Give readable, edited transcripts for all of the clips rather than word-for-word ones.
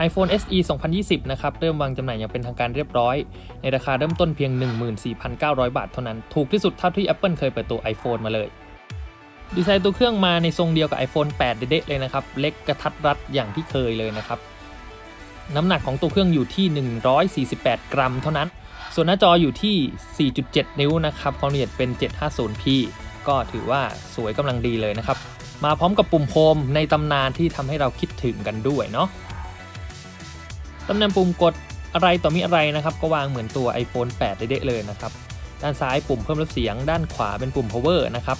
iPhone SE 2020 นะครับเริ่มวางจำหน่ายอย่างเป็นทางการเรียบร้อยในราคาเริ่มต้นเพียง 14,900 บาทเท่านั้นถูกที่สุดเท่าที่ Apple เคยเปิดตัว iPhone มาเลยดีไซน์ตัวเครื่องมาในทรงเดียวกับ iPhone 8 เด๊ะๆเลยนะครับเล็กกระทัดรัดอย่างที่เคยเลยนะครับน้ำหนักของตัวเครื่องอยู่ที่148 กรัมเท่านั้นส่วนหน้าจออยู่ที่ 4.7 นิ้วนะครับความละเอียดเป็น 750p ก็ถือว่าสวยกำลังดีเลยนะครับมาพร้อมกับปุ่มโฮมในตำนานที่ทำให้เราคิดถึงกันด้วยเนาะตำแหน่งปุ่มกดอะไรต่อมีอะไรนะครับก็วางเหมือนตัว iPhone 8 เด๊ะๆเลยนะครับด้านซ้ายปุ่มเพิ่มลดเสียงด้านขวาเป็นปุ่ม power นะครับ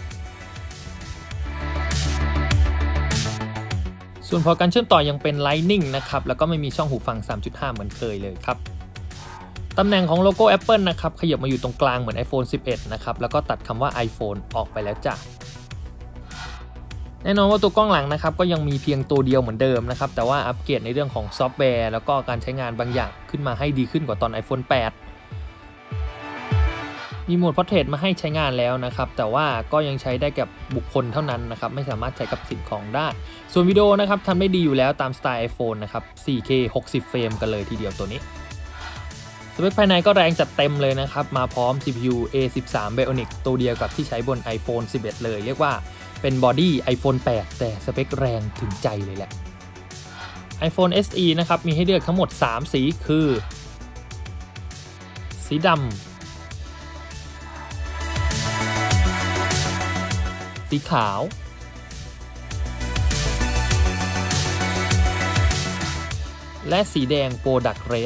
ส่วนพอร์ตการเชื่อมต่อยังเป็น Lightning นะครับแล้วก็ไม่มีช่องหูฟัง 3.5 เหมือนเคยเลยครับตำแหน่งของโลโก้ Apple นะครับขยับมาอยู่ตรงกลางเหมือน iPhone 11 นะครับแล้วก็ตัดคำว่า iPhone ออกไปแล้วจ้ะแน่นอนว่าตัวกล้องหลังนะครับก็ยังมีเพียงตัวเดียวเหมือนเดิมนะครับแต่ว่าอัปเกรดในเรื่องของซอฟต์แวร์แล้วก็การใช้งานบางอย่างขึ้นมาให้ดีขึ้นกว่าตอน iPhone 8 มีโหมด Portrait มาให้ใช้งานแล้วนะครับแต่ว่าก็ยังใช้ได้กับบุคคลเท่านั้นนะครับไม่สามารถใช้กับสิ่งของได้ส่วนวิดีโอนะครับทำได้ดีอยู่แล้วตามสไตล์ iPhone นะครับ 4K 60 เฟรมกันเลยทีเดียวตัวนี้สเปคภายในก็แรงจัดเต็มเลยนะครับมาพร้อม CPU A13 Bionic ตัวเดียวกับที่ใช้บน iPhone 11 เลยเรียกว่าเป็นบอดี้ iPhone 8 แต่สเปคแรงถึงใจเลยแหละ iPhone SE นะครับมีให้เลือกทั้งหมด3สีคือสีดำสีขาวและสีแดง Product Red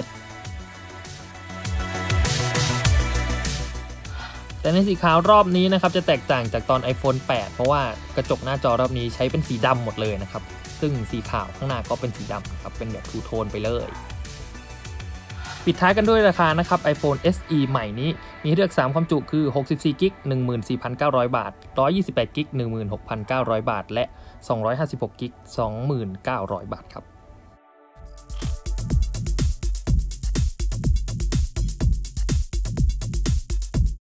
แต่ในสีขาวรอบนี้นะครับจะแตกต่างจากตอน iPhone 8 เพราะว่ากระจกหน้าจอรอบนี้ใช้เป็นสีดำหมดเลยนะครับซึ่งสีขาวข้างหน้าก็เป็นสีดำนะครับเป็นแบบทูโทนไปเลยปิดท้ายกันด้วยราคานะครับ iPhone SE ใหม่นี้มีให้เลือก3ความจุคือ64 กิก 14,900 บาท128 กิก 16,900 บาทและ256 กิก 29,000 บาทครับ